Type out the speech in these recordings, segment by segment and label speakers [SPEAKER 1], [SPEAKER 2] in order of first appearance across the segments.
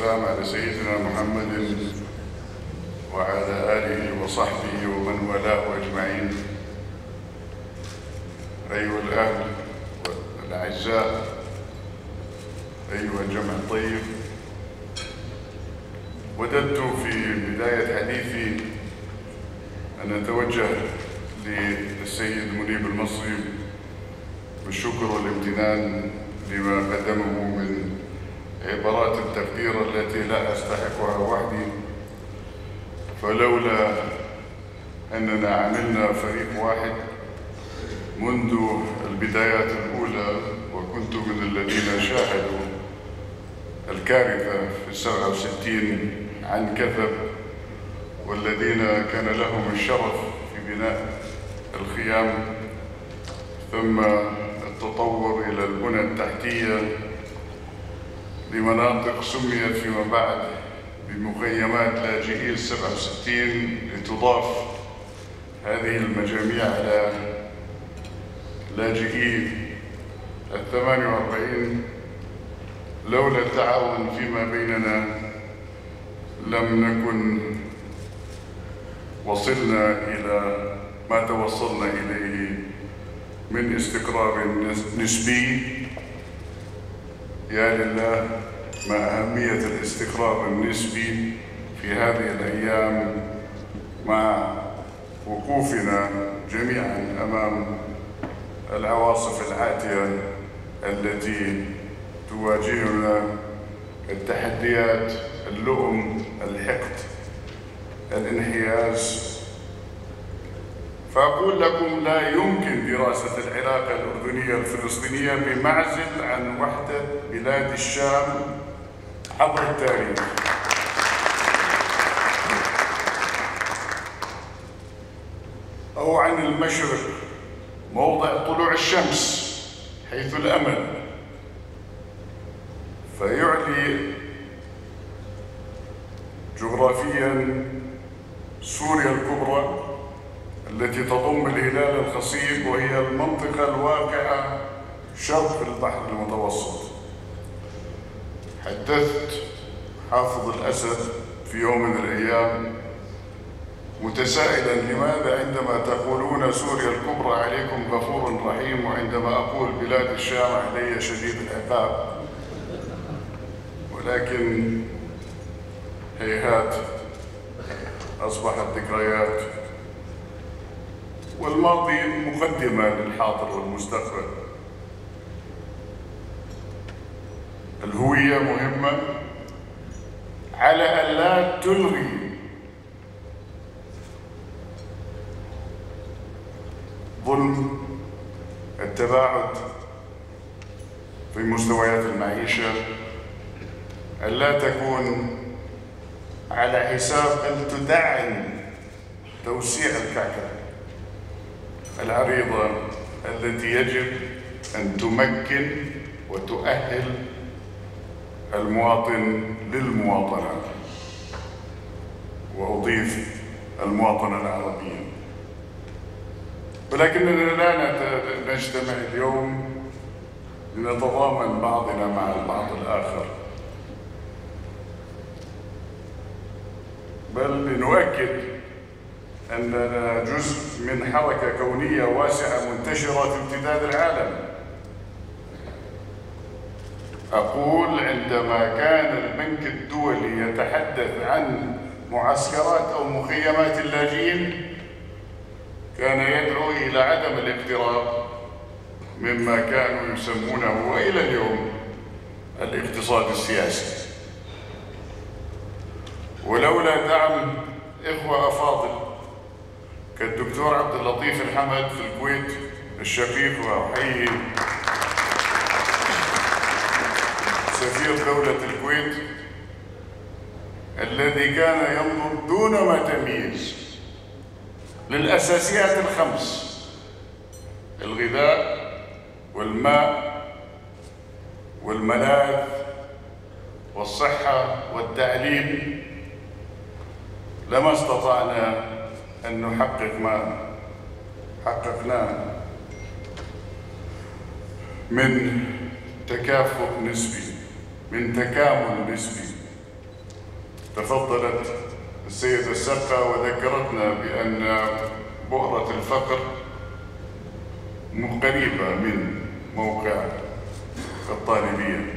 [SPEAKER 1] والسلام على سيدنا محمد وعلى آله وصحبه ومن والاه أجمعين. أيها الأهل والأعزاء، أيها الجمع الطيب، وددت في بداية حديثي أن أتوجه للسيد منيب المصري بالشكر والامتنان لما قدمه من عبارات التقدير التي لا أستحقها وحدي، فلولا أننا عملنا فريق واحد منذ البدايات الأولى، وكنت من الذين شاهدوا الكارثة في 67 عن كثب، والذين كان لهم الشرف في بناء الخيام ثم التطور إلى البنى التحتية لمناطق سميت فيما بعد بمخيمات لاجئي 67 لتضاف هذه المجاميع على لاجئي 48. لولا التعاون فيما بيننا لم نكن وصلنا إلى ما توصلنا إليه من استقرار نسبي. يا لله ما أهمية الاستقرار النسبي في هذه الأيام مع وقوفنا جميعا أمام العواصف العاتية التي تواجهنا، التحديات، اللؤم، الحقد، الانحياز. فأقول لكم لا يمكن دراسة العلاقة الأردنية الفلسطينية بمعزل عن وحدة بلاد الشام عبر التاريخ. أو عن المشرق موضع طلوع الشمس حيث الأمل، فيعلي جغرافياً سوريا الكبرى التي تضم الهلال الخصيب، وهي المنطقة الواقعة شرق البحر المتوسط. حدثت حافظ الأسد في يوم من الأيام متسائلاً لماذا عندما تقولون سوريا الكبرى عليكم غفور رحيم، وعندما أقول بلاد الشام علي شديد العقاب. ولكن هيهات، أصبحت ذكريات، والماضي مقدمة للحاضر والمستقبل. الهوية مهمة على أن لا تلغي ظلم التباعد في مستويات المعيشة، أن لا تكون على حساب أن تدعم توسيع الكعكة العريضة التي يجب أن تمكن وتؤهل المواطن للمواطنة، وأضيف المواطنة العربية. ولكننا لا نجتمع اليوم لنتضامن بعضنا مع البعض الآخر، بل لنؤكد أننا جزء من حركة كونية واسعة منتشرة في امتداد العالم. أقول عندما كان البنك الدولي يتحدث عن معسكرات أو مخيمات اللاجئين كان يدعو إلى عدم الاقتراب مما كانوا يسمونه وإلى اليوم الاقتصاد السياسي. ولولا دعم إخوة أفاضل كالدكتور عبد اللطيف الحمد في الكويت الشقيق، وأحيي سفير دولة الكويت الذي كان ينظر دون ما تمييز للأساسيات الخمس: الغذاء والماء والملاذ والصحة والتعليم، لما استطعنا أن نحقق ما حققناه من تكافؤ نسبي، من تكامل نسبي تفضلت السيدة السقا وذكرتنا بأن بؤرة الفقر قريبة من موقع الطالبية،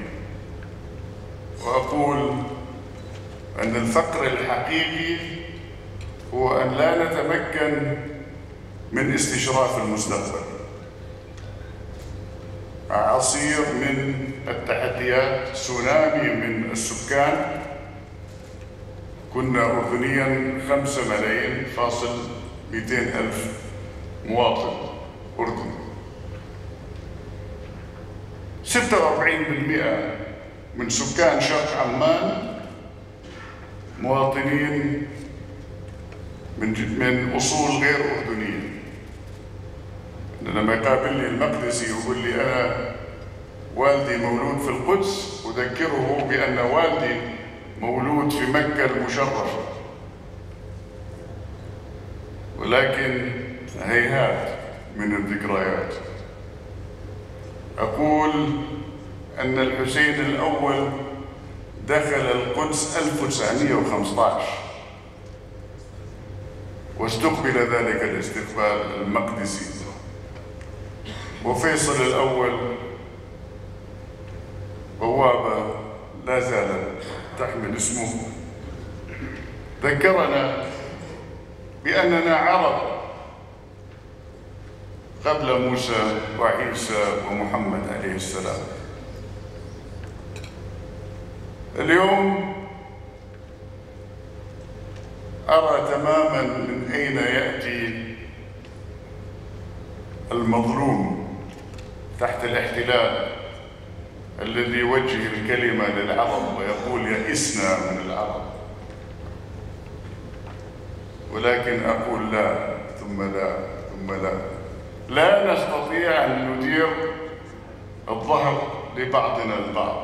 [SPEAKER 1] وأقول أن الفقر الحقيقي هو أن لا نتمكن من استشراف المستقبل. عصير من التحديات، تسونامي من السكان. كنا أردنياً 5,200,000 مواطن أردني. 46% من سكان شرق عمان مواطنين من أصول غير أردنية. لما يقابلني المقدسي يقول لي أنا والدي مولود في القدس، أذكره بأن والدي مولود في مكة المشرفة، ولكن هيهات من الذكريات. أقول أن الحسين الأول دخل القدس 1915 واستقبل ذلك الاستقبال المقدسي، وفيصل الأول بوابة لا زالت تحمل اسمه. ذكرنا بأننا عرب قبل موسى وعيسى ومحمد عليه السلام. اليوم أرى تماماً من أين يأتي المظلوم تحت الاحتلال الذي يوجه الكلمة للعرب ويقول يئسنا من العرب، ولكن أقول لا ثم لا ثم لا. لا نستطيع أن ندير الظهر لبعضنا البعض،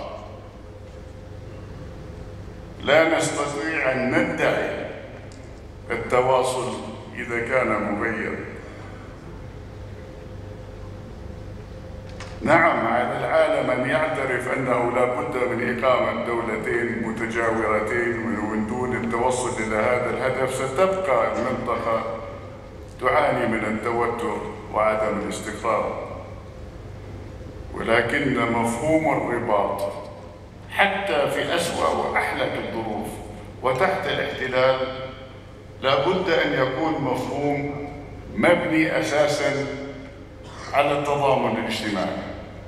[SPEAKER 1] لا نستطيع أن ندعي التواصل إذا كان مغير. نعم، على العالم أن يعترف أنه لا بد من إقامة دولتين متجاورتين، ومن دون التوصل إلى هذا الهدف ستبقى المنطقة تعاني من التوتر وعدم الاستقرار. ولكن مفهوم الرباط حتى في أسوأ وأحلك الظروف وتحت الاحتلال لا بد أن يكون مفهوم مبني أساساً على التضامن الاجتماعي.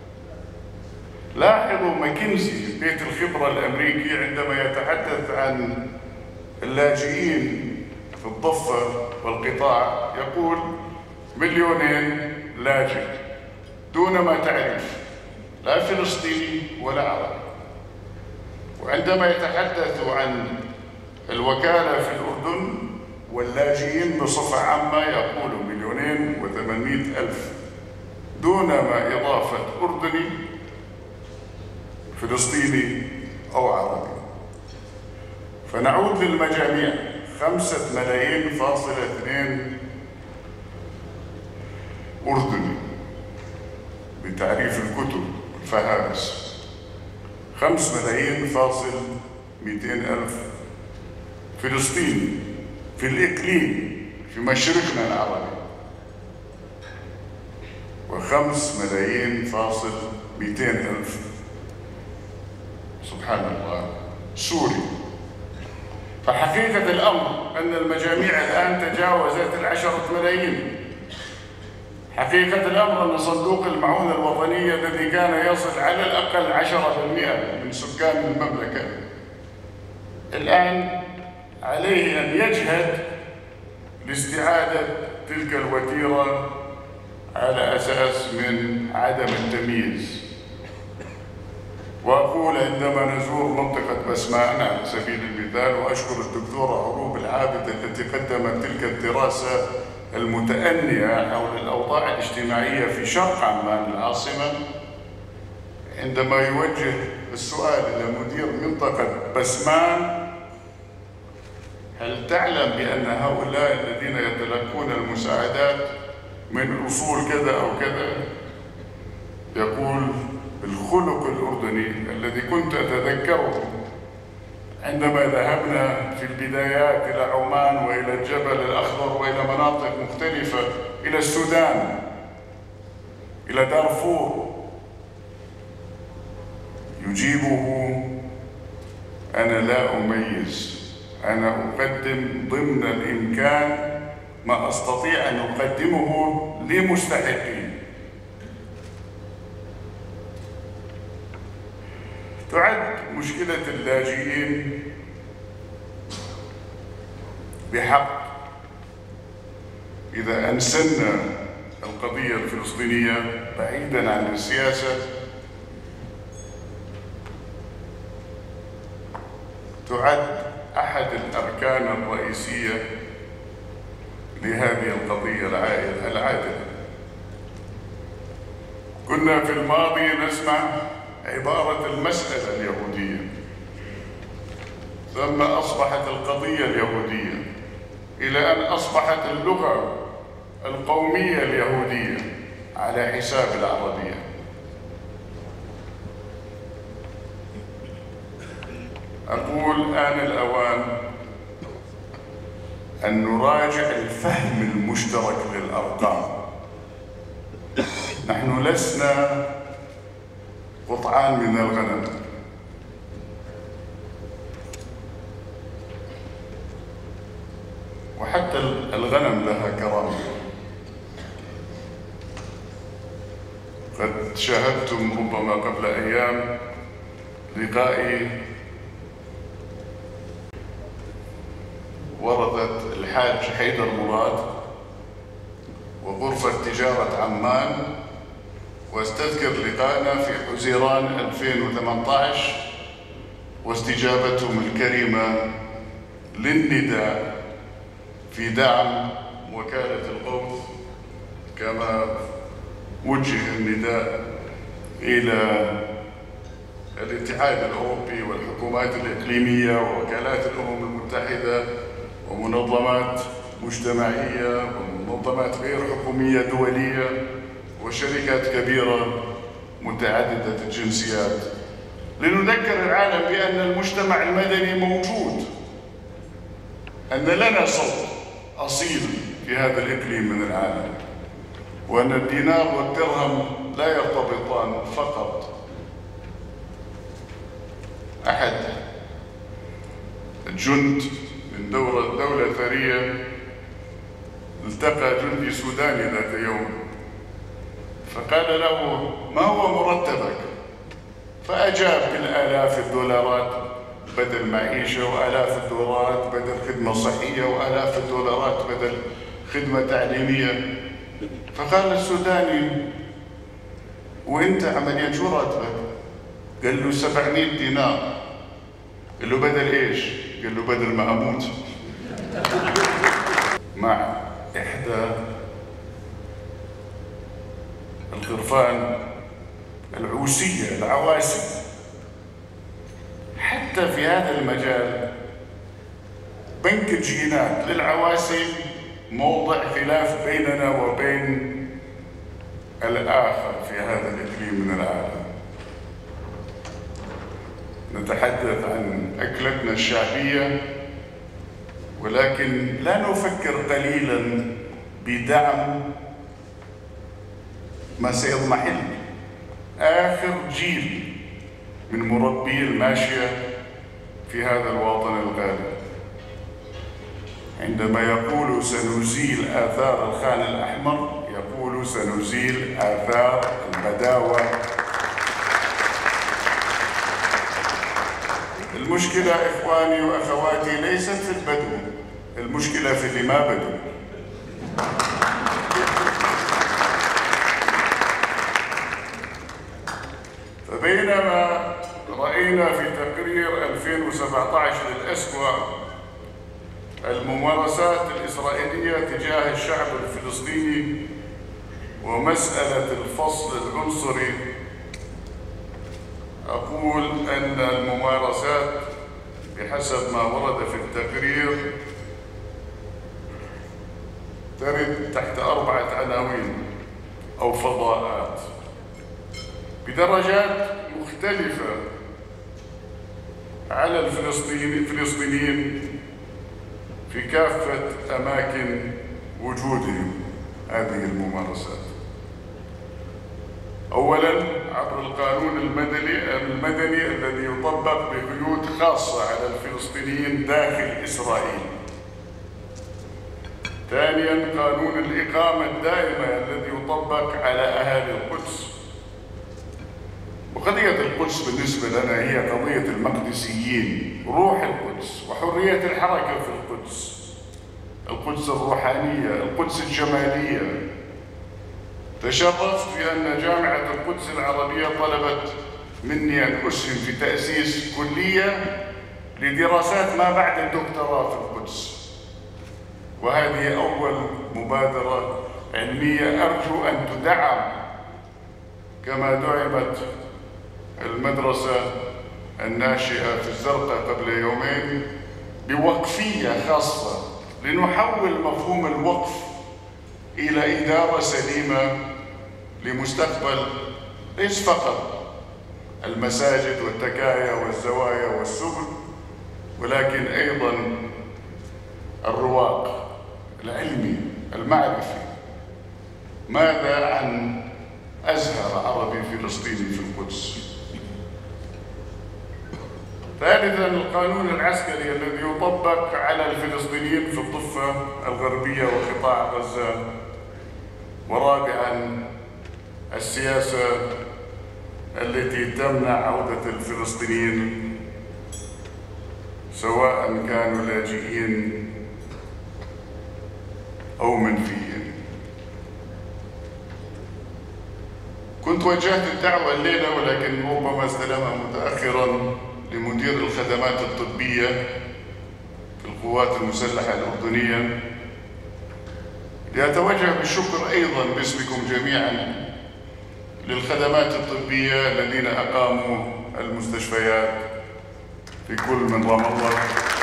[SPEAKER 1] لاحظوا ماكنزي بيت الخبرة الأمريكي عندما يتحدث عن اللاجئين في الضفة والقطاع يقول 2,000,000 لاجئ دون ما تعرف، لا فلسطيني ولا عربي. وعندما يتحدث عن الوكالة في الأردن واللاجئين بصفة عامة يقول 2,800,000 دون ما إضافة أردني فلسطيني أو عربي. فنعود للمجاميع، 5,2 أردني بتعريف الكتب الفهارس، 5,200,000 فلسطيني في الإقليم في مشرقنا العربي، و5,200,000 سبحان الله سوري. فحقيقة الأمر أن المجاميع الآن تجاوزت 10,000,000. حقيقة الأمر أن صندوق المعونة الوطنية الذي كان يصل على الأقل 10% من سكان المملكة الآن عليه أن يجهد لاستعادة تلك الوتيرة على أساس من عدم التمييز. وأقول عندما نزور منطقة بسمان على سبيل المثال، وأشكر الدكتورة عروب العابد التي قدمت تلك الدراسة المتأنية حول الأوضاع الاجتماعية في شرق عمان العاصمة، عندما يوجه السؤال إلى مدير منطقة بسمان: هل تعلم بأن هؤلاء الذين يتلقون المساعدات من أصول كذا أو كذا؟ يقول بالخلق الأردني الذي كنت أتذكره عندما ذهبنا في البدايات إلى عمان وإلى الجبل الأخضر وإلى مناطق مختلفة، إلى السودان، إلى دارفور، يجيبه: أنا لا أميز، أنا أقدم ضمن الإمكان ما أستطيع أن أقدمه لمستحقين. تعد مشكلة اللاجئين بحق، إذا أنسنا القضية الفلسطينية بعيداً عن السياسة، تعد أحد الأركان الرئيسية لهذه القضية العادلة. كنا في الماضي نسمع عبارة المسألة اليهودية، ثم أصبحت القضية اليهودية، إلى أن أصبحت اللغة القومية اليهودية على حساب العربية. أقول آن الأوان أن نراجع الفهم المشترك للأرقام. نحن لسنا قطعان من الغنم، وحتى الغنم لها كرامة. قد شاهدتم ربما قبل أيام لقائي وردت الحاج حيدر مراد وغرفة تجارة عمان، واستذكر لقائنا في حزيران 2018 واستجابتهم الكريمة للنداء في دعم وكالة الغوث، كما وجه النداء إلى الاتحاد الأوروبي والحكومات الإقليمية ووكالات الأمم المتحدة ومنظمات مجتمعية ومنظمات غير حكومية دولية وشركات كبيرة متعددة الجنسيات، لنذكر العالم بأن المجتمع المدني موجود، أن لنا صوت أصيل في هذا الإقليم من العالم، وأن الدينار والدرهم لا يرتبطان فقط. أحد الجند من دولة ثرية التقى جندي سوداني ذات يوم، فقال له: ما هو مرتبك؟ فأجاب بالآلاف الدولارات بدل معيشة، وآلاف الدولارات بدل خدمة صحية، وآلاف الدولارات بدل خدمة تعليمية. فقال السوداني: وانت عمليا شو راتبك؟ قال له: 700 دينار. قال له: بدل ايش؟ قال له: بدل ما اموت. مع احدى الغرفان العوسية العواسي، حتى في هذا المجال بنك الجينات للعواسي موضع خلاف بيننا وبين الآخر في هذا الإقليم من العالم. نتحدث عن أكلتنا الشعبية، ولكن لا نفكر قليلاً بدعم ما سيضمحل آخر جيل من مربي الماشية في هذا الوطن الغالي. عندما يقول سنزيل آثار الخان الأحمر، يقول سنزيل آثار البداوة. المشكلة إخواني وأخواتي ليست في البدو، المشكلة في اللي ما بدو. فبينما رأينا في تقرير 2017 للأسوا الممارسات الإسرائيلية تجاه الشعب الفلسطيني ومسألة الفصل العنصري، أقول أن الممارسات بحسب ما ورد في التقرير ترد تحت 4 عناوين أو فضاءات بدرجات مختلفة على الفلسطينيين في كافة أماكن وجودهم هذه الممارسات. أولاً عبر القانون المدني الذي يطبق بقيود خاصة على الفلسطينيين داخل إسرائيل. ثانياً قانون الإقامة الدائمة الذي يطبق على أهالي القدس. وقضية القدس بالنسبة لنا هي قضية المقدسيين، روح القدس وحرية الحركة في القدس، القدس الروحانية، القدس الجمالية. تشرفت بأن جامعة القدس العربية طلبت مني أن أسهم في تأسيس كلية لدراسات ما بعد الدكتوراه في القدس، وهذه أول مبادرة علمية أرجو أن تدعم كما دعمت المدرسة الناشئة في الزرقاء قبل يومين بوقفية خاصة لنحول مفهوم الوقف إلى إدارة سليمة لمستقبل ليس فقط المساجد والتكايا والزوايا والسبل، ولكن أيضاً الرواق العلمي المعرفي. ماذا عن أزهر عربي فلسطيني في القدس؟ ثالثاً القانون العسكري الذي يطبق على الفلسطينيين في الضفة الغربية وقطاع غزة. ورابعاً السياسة التي تمنع عودة الفلسطينيين سواء كانوا لاجئين أو منفيين. كنت وجهت الدعوة الليلة ولكن ربما استلمها متأخراً لمدير الخدمات الطبية في القوات المسلحة الأردنية لأتوجه بالشكر أيضاً باسمكم جميعاً للخدمات الطبية الذين أقاموا المستشفيات في كل من رام الله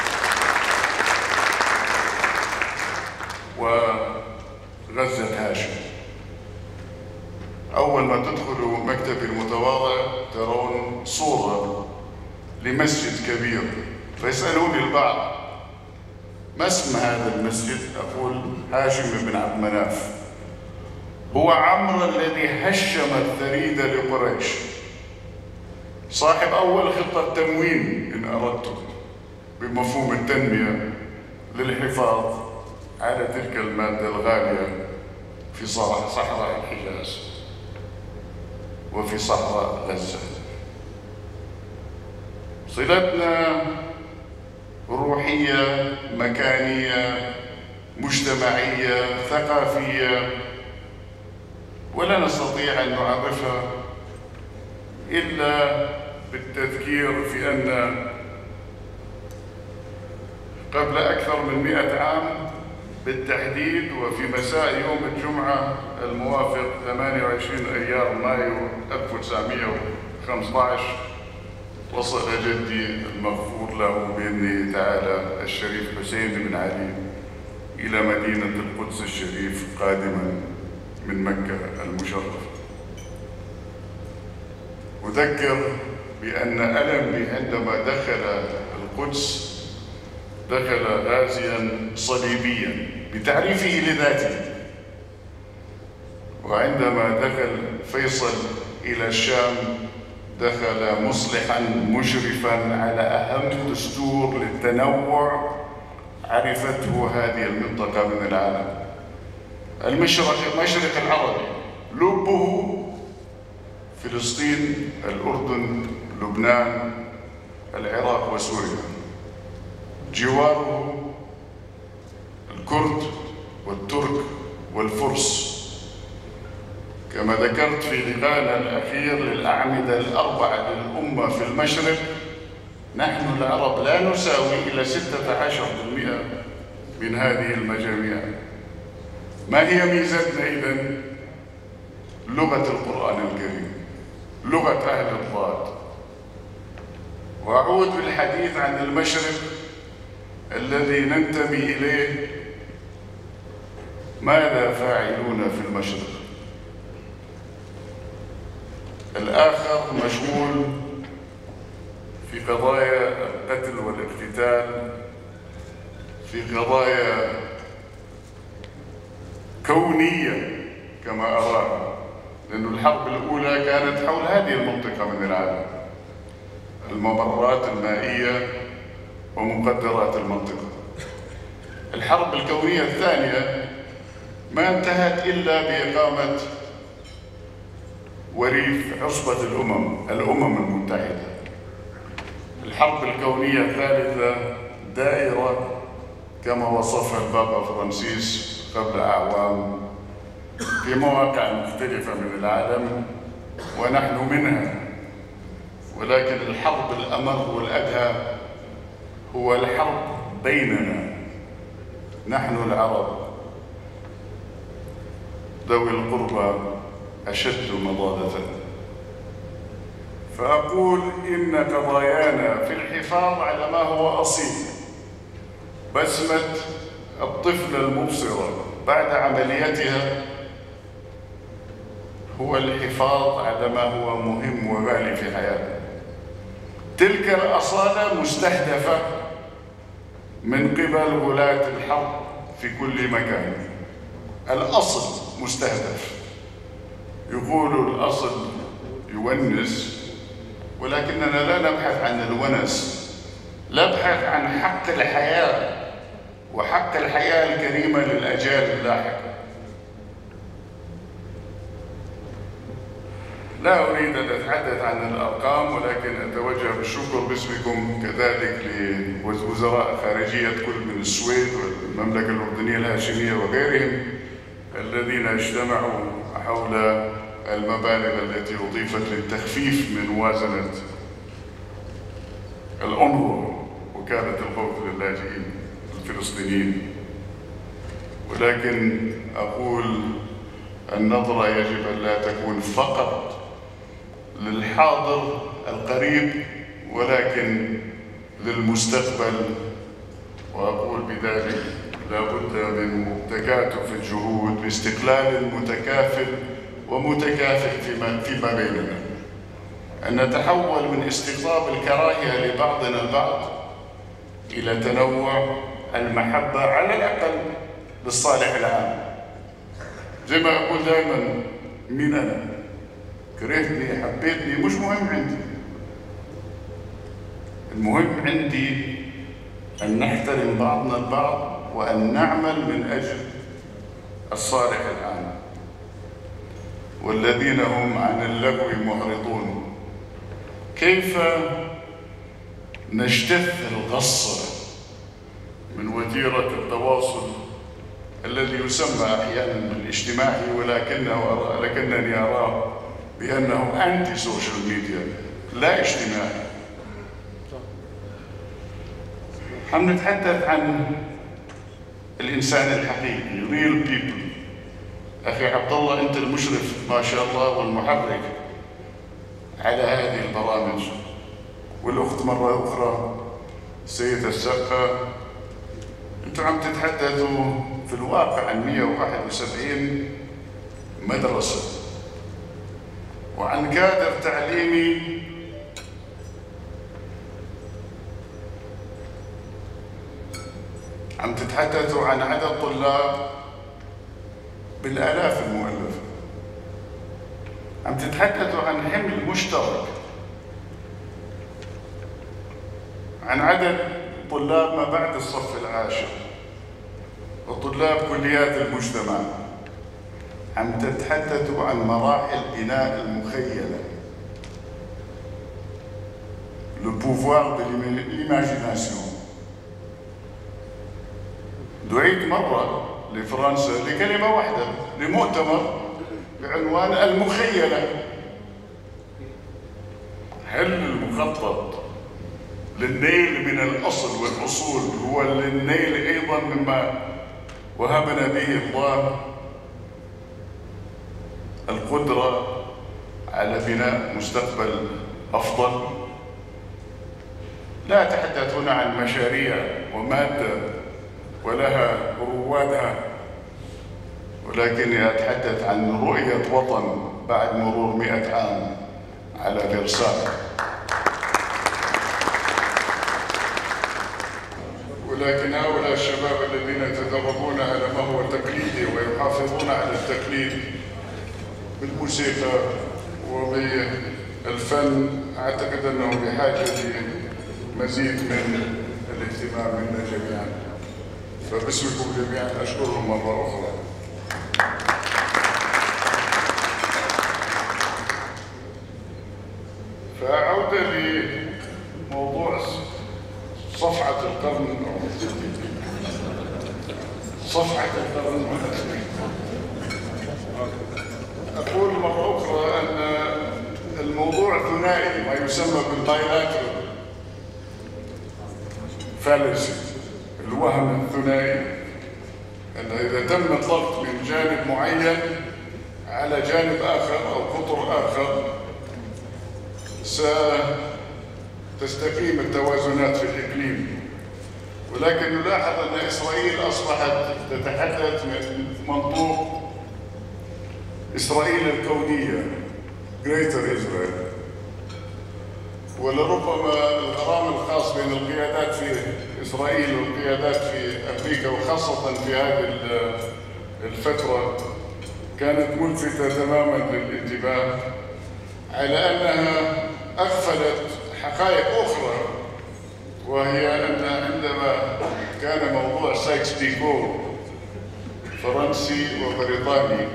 [SPEAKER 1] وغزة هاشم. أول ما تدخلوا مكتبي المتواضع ترون صورة لمسجد كبير، فيسألوني البعض ما اسم هذا المسجد؟ أقول هاشم بن عبد مناف، هو عمرو الذي هشم الثريد لقريش، صاحب أول خطة تموين إن أردتم بمفهوم التنمية للحفاظ على تلك المادة الغالية في صحراء الحجاز وفي صحراء غزة. صلتنا روحية، مكانية، مجتمعية، ثقافية، ولا نستطيع أن نعرفها إلا بالتذكير في أن قبل أكثر من 100 عام بالتحديد وفي مساء يوم الجمعة الموافق 28 أيار مايو 1915 وصل جدي المغفور له بإذنه تعالى الشريف حسين بن علي إلى مدينة القدس الشريف قادماً من مكة المشرفة. أذكر بأن ألمي عندما دخل القدس دخل غازياً صليبياً بتعريفه لذاته، وعندما دخل فيصل إلى الشام دخل مصلحاً مشرفاً على أهم دستور للتنوع عرفته هذه المنطقة من العالم. المشرق العربي لبه فلسطين، الأردن، لبنان، العراق وسوريا، جواره الكرد والترك والفرس. كما ذكرت في لقائنا الأخير للأعمدة الأربعة للأمة في المشرق، نحن العرب لا نساوي إلى 16% من هذه المجاميع. ما هي ميزتنا إذن؟ لغة القرآن الكريم، لغة أهل الضاد. وأعود بالحديث عن المشرق الذي ننتمي إليه. ماذا فاعلون في المشرق؟ الآخر مشغول في قضايا القتل والاقتتال، في قضايا كونية كما أراها، لأن الحرب الأولى كانت حول هذه المنطقة من العالم، الممرات المائية ومقدرات المنطقة. الحرب الكونية الثانية ما انتهت إلا بإقامة وريث عصبة الأمم المتحدة. الحرب الكونية الثالثة دائرة كما وصفها البابا فرانسيس قبل أعوام في مواقع مختلفة من العالم ونحن منها، ولكن الحرب الأمر والأدهى هو الحرب بيننا نحن العرب ذوي القربى أشد مضادة. فأقول إن قضايانا في الحفاظ على ما هو أصيل، بسمة الطفلة المبصرة بعد عمليتها، هو الحفاظ على ما هو مهم وغالي في حياتنا. تلك الأصالة مستهدفة من قبل غلاة الحرب في كل مكان. الأصل مستهدف. يقولوا الأصل يونس، ولكننا لا نبحث عن الونس، نبحث عن حق الحياة وحق الحياة الكريمة للأجيال اللاحقة. لا أريد أن أتحدث عن الأرقام، ولكن أتوجه بالشكر باسمكم كذلك لوزراء خارجية كل من السويد والمملكة الأردنية الهاشمية وغيرهم الذين اجتمعوا حول المبالغ التي أضيفت للتخفيف من موازنة الأونروا وكالة الغوث للاجئين الفلسطينيين. ولكن أقول النظرة يجب أن لا تكون فقط للحاضر القريب ولكن للمستقبل، وأقول بذلك لا بد من تكاتف الجهود باستقلال متكافل ومتكافئ فيما بيننا، أن نتحول من استقطاب الكراهية لبعضنا البعض إلى تنوع المحبة على الأقل للصالح العام. زي ما أقول دائما، مين أنا؟ كرهتني حبيتني مش مهم عندي، المهم عندي أن نحترم بعضنا البعض وأن نعمل من أجل الصالح العام. والذين هم عن اللغو معرضون، كيف نجتث الغصة من وتيرة التواصل الذي يسمى أحياناً بالاجتماعي، ولكنني أراه بأنه أنتي سوشيال ميديا لا اجتماعي. نتحدث عن الإنسان الحقيقي real people. أخي عبد الله، أنت المشرف ما شاء الله والمحرك على هذه البرامج، والأخت مرة أخرى السيدة الزقة، أنتم عم تتحدثوا في الواقع عن 171 مدرسة وعن كادر تعليمي عم تتحدثوا عن عدد طلاب بالآلاف المؤلفة، عم تتحدثوا عن حمل مشترك، عن عدد طلاب ما بعد الصف العاشر وطلاب كليات المجتمع، عم تتحدثوا عن مراحل بناء المخيلة، le pouvoir de l'imagination. دعيت مرة لفرنسا لكلمة واحدة لمؤتمر بعنوان المخيلة. هل المخطط للنيل من الأصل والأصول هو للنيل أيضا مما وهبنا به الله القدرة على بناء مستقبل أفضل؟ لا أتحدث هنا عن مشاريع ومادة ولها روادها، ولكني أتحدث عن رؤية وطن بعد مرور 100 عام على فرساي. ولكن هؤلاء الشباب الذين يتدربون على ما هو تقليدي ويحافظون على التقليد بالموسيقى وبالفن، أعتقد أنه بحاجة لمزيد من الاهتمام منا جميعا. فباسمكم جميعا أشكرهم مرة أخرى. فعودة لموضوع صفعة القرن أقول مرة أخرى أن الموضوع ثنائي، ما يسمى بالبايلاترال فالسي، الوهم الثنائي، أن إذا تم الضغط من جانب معين على جانب آخر أو قطر آخر ستستقيم التوازنات في الإقليم. ولكن نلاحظ أن إسرائيل أصبحت تتحدث من منطوق إسرائيل الكونية Greater Israel، ولربما الغرام الخاص بين القيادات في إسرائيل والقيادات في أمريكا وخاصة في هذه الفترة كانت ملفتة تماما للانتباه، على أنها أغفلت حقائق أخرى، وهي أن عندما كان موضوع سايكس بيكو فرنسي وبريطاني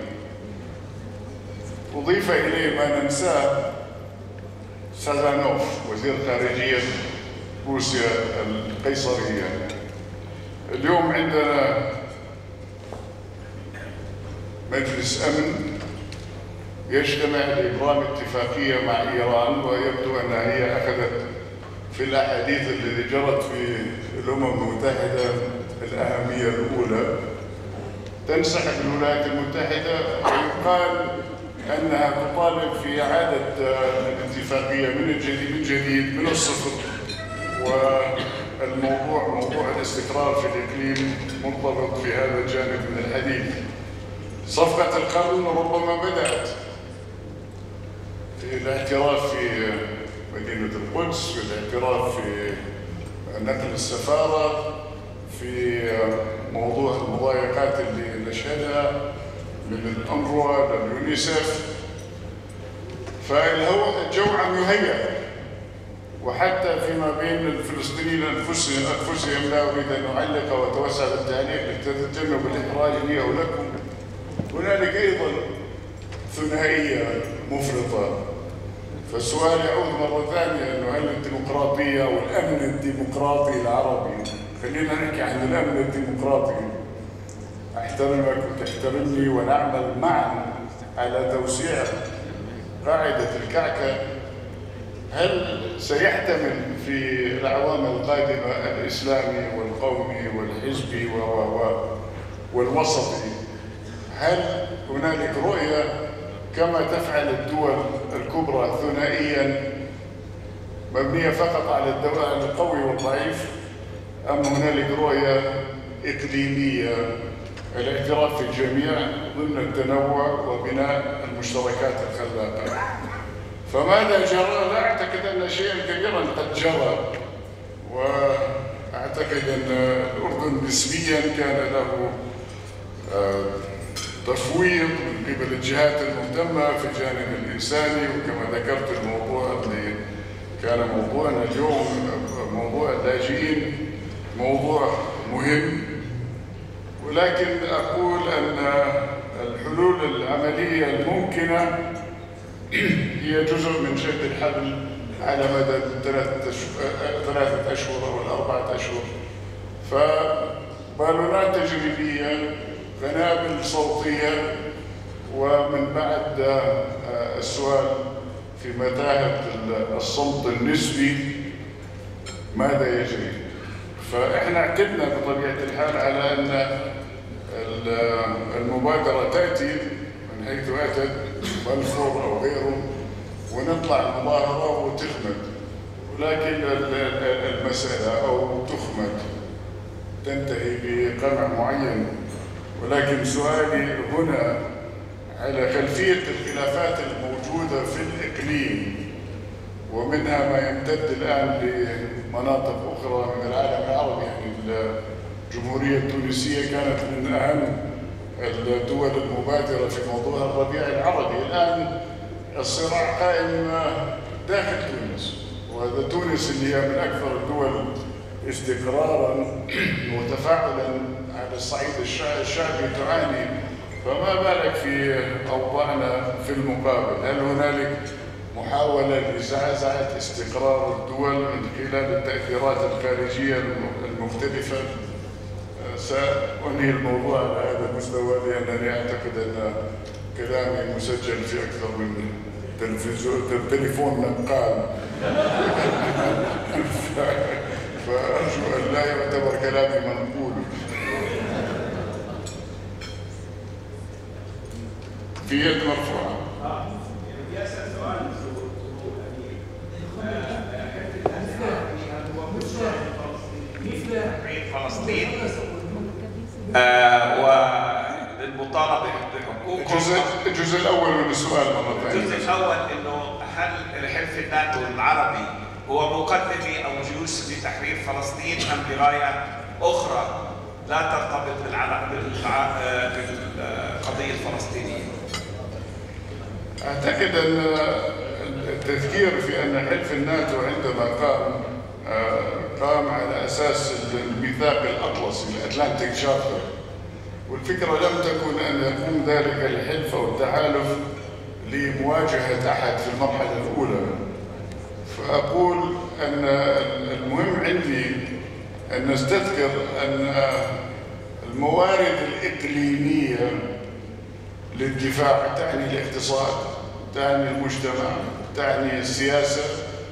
[SPEAKER 1] أضيف إليه ما ننساه سازانوف وزير خارجية روسيا القيصرية. اليوم عندنا مجلس أمن يجتمع لإبرام اتفاقية مع إيران، ويبدو أنها هي أخذت في الأحاديث التي جرت في الأمم المتحدة الأهمية الأولى. تنسحب الولايات المتحدة ويقال أنها تطالب في إعادة الاتفاقية من جديد من الصفر، والموضوع موضوع الاستقرار في الإقليم مرتبط في هذا الجانب من الحديث. صفقة القرن ربما بدأت في الاعتراف في مدينة القدس، في الاعتراف في نقل السفارة، في موضوع المضايقات اللي نشهدها من الأنروا لليونيسف. فالجو عم يهيأ، وحتى فيما بين الفلسطينيين أنفسهم لا أريد أن أعلق وأتوسع بالتعليق لتتجنب الإحراج لي أو لكم. هنالك أيضا ثنائية مفرطة. فالسؤال يعود مرة ثانية أنه هل الديمقراطية والأمن الديمقراطي العربي، خلينا نحكي عن الأمن الديمقراطي، أحترمك وتحترمني ونعمل معا على توسيع قاعدة الكعكة، هل سيحتمل في الأعوام القادمة الإسلامي والقومي والحزبي والوسطي، هل هنالك رؤية كما تفعل الدول الكبرى ثنائياً مبنية فقط على القوي والضعيف، أم هنالك رؤية إقليمية الاعتراف في الجميع ضمن التنوع وبناء المشتركات الخلاقة؟ فماذا جرى؟ لا أعتقد أن شيئاً كبيراً قد جرى، وأعتقد أن الأردن نسبياً كان له تفويض من قبل الجهات المهتمة في الجانب الإنساني. وكما ذكرت الموضوع اللي كان موضوعنا اليوم، موضوع اللاجئين، موضوع مهم، ولكن أقول أن الحلول العملية الممكنة هي جزء من شد الحبل على مدى 3 أشهر أو 4 أشهر. فبالونات تجريبية، قنابل صوتية، ومن بعد السؤال في متاهة الصمت النسبي ماذا يجري؟ فإحنا اعتدنا بطبيعة الحال على أن المبادرة تأتي من حيث أتت، بلفور أو غيره، ونطلع المظاهرة وتخمد، ولكن المسألة أو تخمد تنتهي بقمع معين. ولكن سؤالي هنا على خلفية الخلافات الموجودة في الإقليم، ومنها ما يمتد الآن لمناطق أخرى من العالم العربي. يعني الجمهورية التونسية كانت من أهم الدول المبادرة في موضوع الربيع العربي. الآن الصراع قائم داخل تونس، وهذا تونس اللي هي من أكثر الدول استقرارا وتفاعلا على الصعيد الشعبي تعاني، فما بالك في أوضاعنا في المقابل؟ هل هنالك محاولة لزعزعة استقرار الدول من خلال التأثيرات الخارجية المختلفة؟ سأنهي الموضوع على هذا المستوى لأنني أعتقد أن كلامي مسجل في أكثر من تليفون نقال فأرجو أن لا يعتبر كلامي منقول. في يد مرفوعة.
[SPEAKER 2] يسأل سؤال فلسطين وللمطالبة بحقوقهم.
[SPEAKER 1] الجزء الأول من السؤال مرة ثانية.
[SPEAKER 2] الجزء الأول إنه هل حلف الناتو العربي هو مقدمة أو جيوش لتحرير فلسطين أم براية أخرى لا ترتبط بالقضية الفلسطينية؟
[SPEAKER 1] أعتقد أن التذكير في أن حلف الناتو عندما قام على أساس الميثاق الأطلسي الأتلانتيك شارتر، والفكرة لم تكن أن يقوم ذلك الحلف أو التحالف لمواجهة أحد في المرحلة الأولى. فأقول أن المهم عندي أن نستذكر أن الموارد الإقليمية للدفاع تعني الاقتصاد، تعني المجتمع، تعني السياسة،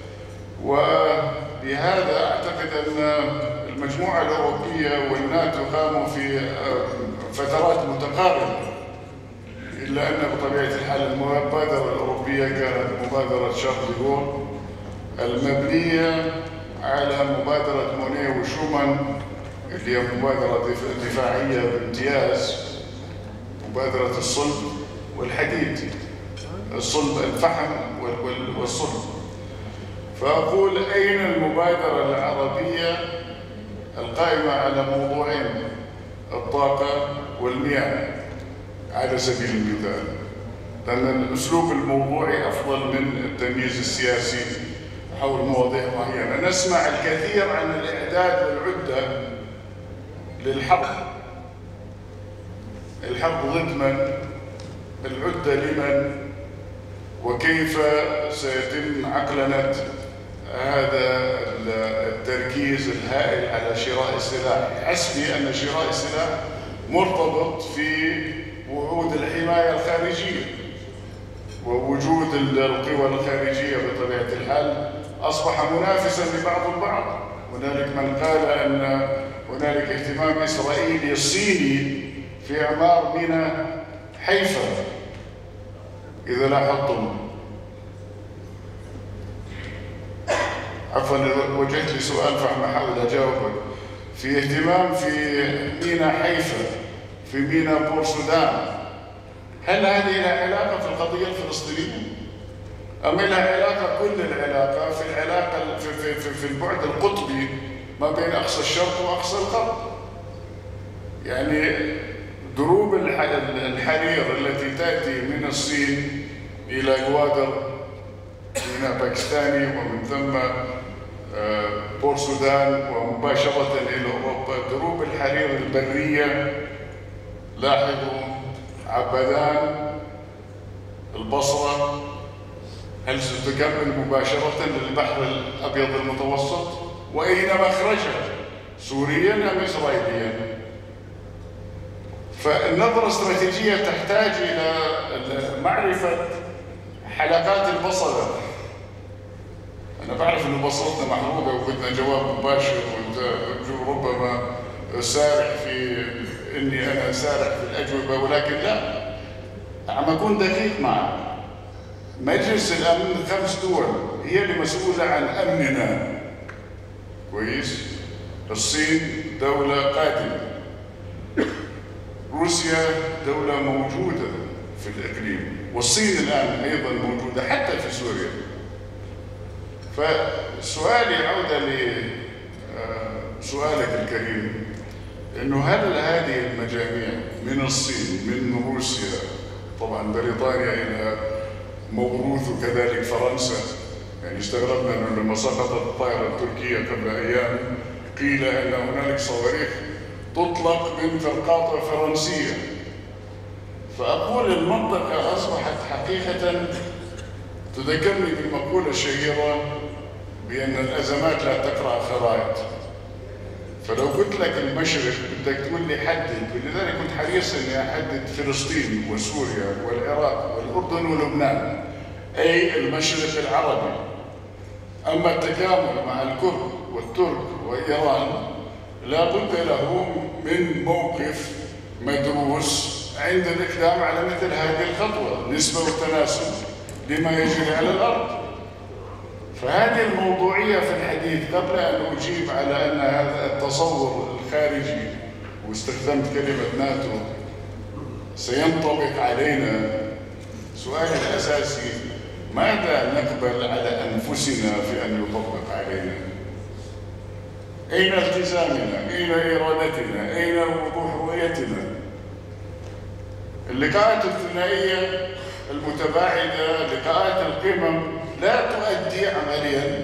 [SPEAKER 1] وبهذا أعتقد أن المجموعة الأوروبية والناتو قاموا في فترات متقاربة، إلا أن بطبيعة الحال المبادرة الأوروبية كانت مبادرة شارل دي غول المبنية على مبادرة مونيه وشومان اللي هي مبادرة دفاعية بامتياز، مبادرة الصلب والحديد، الصلب الفحم والصلب. فأقول أين المبادرة العربية القائمة على موضوعين، الطاقة والمياه على سبيل المثال؟ لأن الأسلوب الموضوعي أفضل من التمييز السياسي حول مواضيع معينة. نسمع الكثير عن الإعداد والعدة للحرب. الحرب ضد من؟ العدة لمن؟ وكيف سيتم عقلنة هذا التركيز الهائل على شراء السلاح؟ حسبي أن شراء السلاح مرتبط في وعود الحماية الخارجية، ووجود القوى الخارجية بطبيعة الحال أصبح منافساً لبعض البعض. هنالك من قال أن هنالك اهتمام إسرائيلي صيني في إعمار ميناء حيفا إذا لاحظتم. عفواً وجهت لي سؤال فعم أحاول أجاوبك. في اهتمام في ميناء حيفا، في ميناء بور سودان. هل هذه لها علاقة في القضية الفلسطينية؟ أم لها علاقة كل العلاقة في العلاقة في البعد القطبي ما بين أقصى الشرق وأقصى الغرب؟ يعني دروب الحرير التي تأتي من الصين إلى جوادر ميناء باكستاني ومن ثم بور سودان ومباشرة إلى أوروبا، دروب الحرير البرية، لاحظوا عبدان، البصرة، هل ستكمل مباشرة للبحر الأبيض المتوسط؟ وأين مخرجها؟ سوريا أم إسرائيليا؟ فالنظرة الاستراتيجية تحتاج إلى معرفة حلقات البصرة. أنا بعرف أن بصرتنا محروقة وبدنا جواب مباشر، وأنت ربما سارح في إني أنا سارح في الأجوبة، ولكن لا، عم أكون دقيق معك. مجلس الأمن 5 دول هي اللي مسؤولة عن أمننا، كويس؟ الصين دولة قادمة، روسيا دولة موجودة في الإقليم، والصين الآن أيضا موجودة حتى في سوريا. فسؤالي عودة لسؤالك الكريم، إنه هل هذه المجاميع من الصين، من روسيا، طبعا بريطانيا إلى موروث وكذلك فرنسا، يعني استغربنا أنه لما سقطت الطائرة التركية قبل أيام قيل أن هنالك صواريخ تطلق من فرقاطة فرنسية. فأقول المنطقة أصبحت حقيقة تذكرني بالمقولة الشهيرة بأن الأزمات لا تقرأ خرائط. فلو قلت لك المشرق بدك تقول لي حدد، ولذلك كنت حريص اني احدد فلسطين وسوريا والعراق والاردن ولبنان، اي المشرق العربي. اما التكامل مع الكرد والترك وايران لا بد له من موقف مدروس عند الاقدام على مثل هذه الخطوه، نسبه وتناسب لما يجري على الارض. فهذه الموضوعية في الحديث قبل أن أجيب على أن هذا التصور الخارجي، واستخدمت كلمة ناتو، سينطبق علينا، سؤالي الأساسي ماذا نقبل على أنفسنا في أن يطبق علينا؟ أين التزامنا؟ أين إرادتنا؟ أين وضوح رؤيتنا؟ اللقاءات الثنائية المتباعدة، لقاءات القمم، لا تؤدي عمليا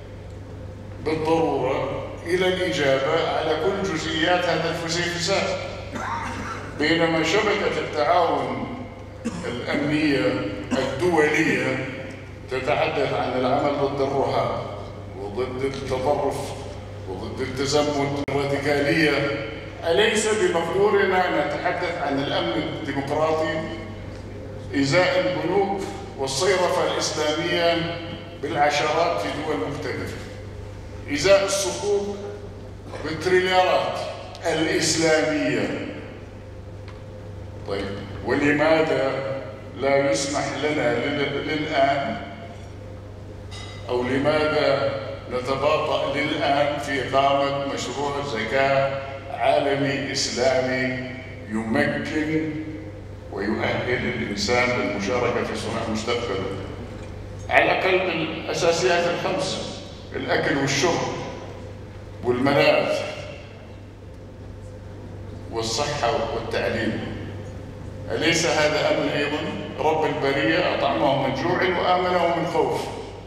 [SPEAKER 1] بالضرورة إلى الإجابة على كل جزئيات هذا الفسيفساء. بينما شبكة التعاون الأمنية الدولية تتحدث عن العمل ضد الرهاب وضد التطرف وضد التزمت الراديكالية، أليس بمقدورنا أن نتحدث عن الأمن الديمقراطي إزاء البنوك والصيرفة الإسلامية بالعشرات في دول مختلفة، إزاء الصكوك بالتريليارات الإسلامية؟ طيب، ولماذا لا يسمح لنا للآن، أو لماذا نتباطأ للآن في إقامة مشروع زكاة عالمي إسلامي يمكن ويؤهل الإنسان للمشاركة في صنع مستقبله على الأقل بالأساسيات الخمس: الأكل والشرب والملاذ والصحة والتعليم. أليس هذا أمن أيضا؟ رب البرية أطعمهم من جوع وآمنهم من خوف.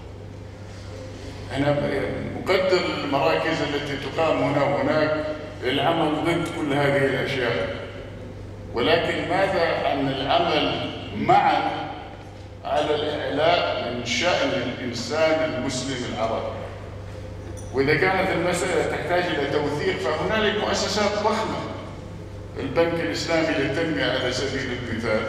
[SPEAKER 1] أنا أقدر المراكز التي تقام هنا وهناك للعمل ضد كل هذه الأشياء، ولكن ماذا عن العمل معا على الإعلاء من شأن الإنسان المسلم العربي؟ وإذا كانت المسألة تحتاج إلى توثيق فهنالك مؤسسات ضخمة، البنك الإسلامي للتنمية على سبيل المثال،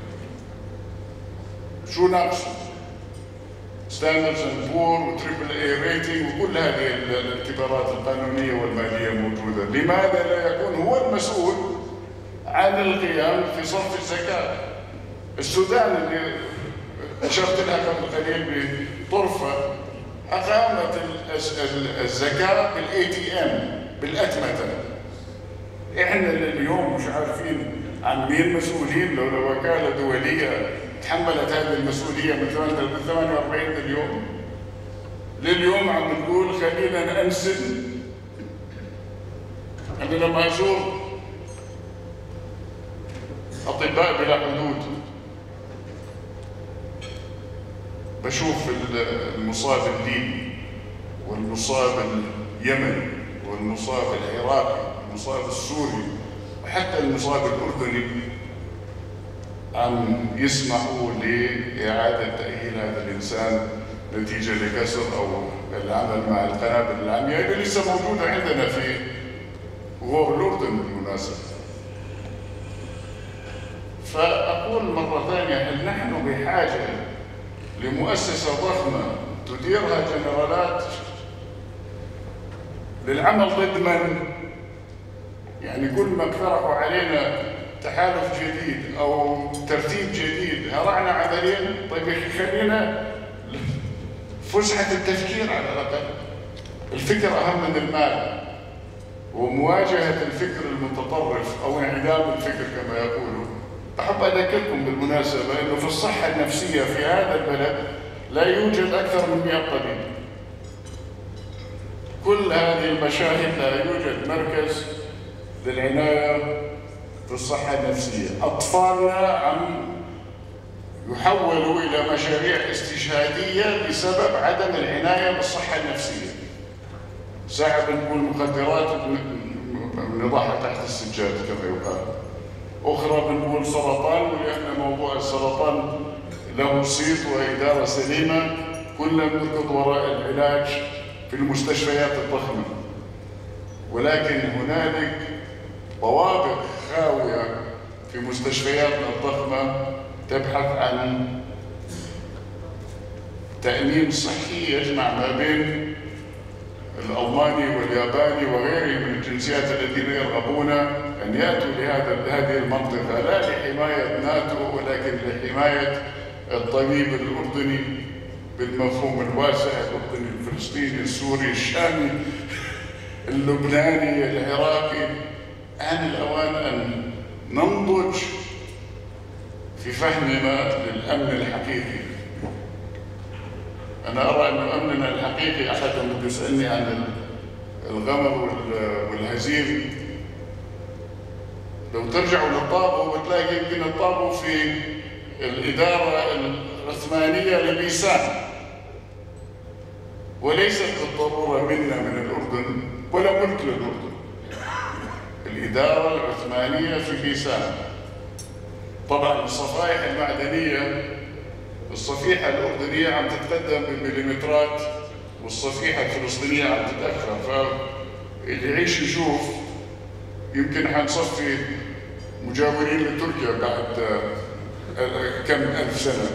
[SPEAKER 1] شو ناقصه؟ ستاندرز اند بور وتريبل اي ريتنج وكل هذه الاعتبارات القانونية والمالية موجودة. لماذا لا يكون هو المسؤول عن القيام في صرف الزكاة؟ السودان اللي أشرت لها قبل قليل بطرفة أقامت الزكاة بالATM بالأتمتة. إحنا اليوم مش عارفين عن مين مسؤولين، لولا وكالة دولية تحملت هذه المسؤولية من 48 مليون. لليوم عم نقول خلينا ننسل. أنا لما أزور أطباء بلا حدود بشوف المصاب الليبي والمصاب اليمني والمصاب العراقي والمصاب السوري وحتى المصاب الأردني عم يسمحوا لإعادة تأهيل هذا الإنسان نتيجة لكسر أو العمل مع القنابل العمياء اللي لسه موجودة عندنا في غور الأردن بالمناسبة. فأقول مرة ثانية، هل نحن بحاجة لمؤسسة ضخمة تديرها جنرالات للعمل ضد من؟ يعني كل ما اقترحوا علينا تحالف جديد أو ترتيب جديد هرعنا عمليا. طيب خلينا فسحة التفكير على الأقل. الفكر أهم من المال، ومواجهة الفكر المتطرف أو انعدام الفكر كما يقولون. أحب أذكركم بالمناسبة أنه في الصحة النفسية في هذا البلد لا يوجد أكثر من 100 طبيب. كل هذه المشاهد لا يوجد مركز للعناية بالصحة النفسية. أطفالنا عم يحولوا إلى مشاريع استشهادية بسبب عدم العناية بالصحة النفسية. ساعة بنقول مخدرات بنضعها تحت السجاد كما يقال، أخرى بنقول سرطان، ولأن موضوع السرطان له صيت وإدارة سليمة كلنا بنركض وراء العلاج في المستشفيات الضخمة، ولكن هنالك طوابق خاوية في مستشفياتنا الضخمة تبحث عن تأمين صحي يجمع ما بين الألماني والياباني وغيره من الجنسيات الذين يرغبون أن يأتوا لهذه المنطقة، لا لحماية ناتو ولكن لحماية الطبيب الأردني بالمفهوم الواسع، الأردني الفلسطيني السوري الشامي اللبناني العراقي. آن الأوان أن ننضج في فهمنا للأمن الحقيقي. أنا أرى أن أمننا الحقيقي، أحد بده يسألني عن الغمر والهزيم، لو ترجعوا للطابو بتلاقي يمكن الطابو في الإدارة العثمانية لبيسان، وليست بالضرورة منا من الأردن ولا ملك للأردن. الإدارة العثمانية في بيسان. طبعا الصفائح المعدنية، الصفيحة الأردنية عم تتقدم بمليمترات والصفيحة الفلسطينية عم تتأخر، فاللي يعيش يشوف. يمكن حنصفي مجاورين لتركيا بعد كم ألف سنة.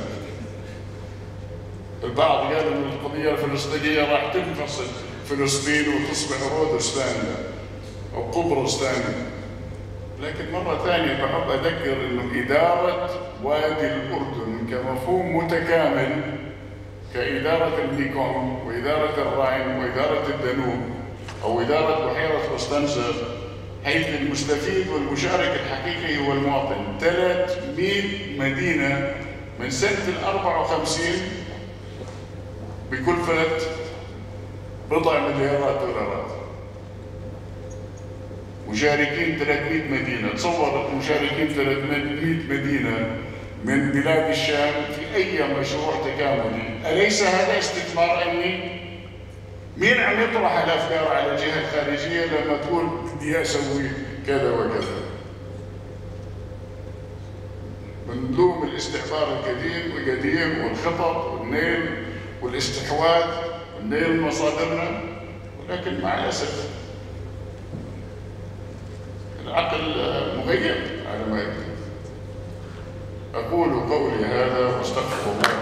[SPEAKER 1] البعض قال إن القضية الفلسطينية راح تنفصل فلسطين وتصبح رودس ثانية أو قبرص ثانية، لكن مرة ثانية بحب أذكر إنه إدارة وادي الأردن كمفهوم متكامل كإدارة الميكونغ وإدارة الراين وإدارة الدانوب أو إدارة بحيرة قسطنطنة، حيث المستفيد والمشارك الحقيقي هو المواطن. 300 مدينة من سنة 54 بكلفة بضع مليارات دولارات. مشاركين 300 مدينة. تصور مشاركين 300 مدينة من بلاد الشام في أي مشروع تكاملي. أليس هذا استثمار أمني؟ مين عم يطرح الأفكار على الجهة الخارجية لما تقول بدي أسوي كذا وكذا؟ بنلوم الاستعمار القديم والخطط والنيل والاستحواذ والنيل مصادرنا، ولكن مع الأسف العقل مغيب على ما يبدو. أقول قولي هذا واستغفر الله.